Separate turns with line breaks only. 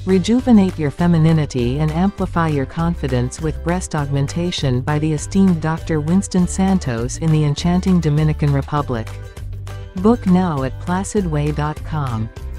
Rejuvenate your femininity and amplify your confidence with breast augmentation by the esteemed Dr. Winston Santos in the enchanting Dominican Republic. Book now at placidway.com.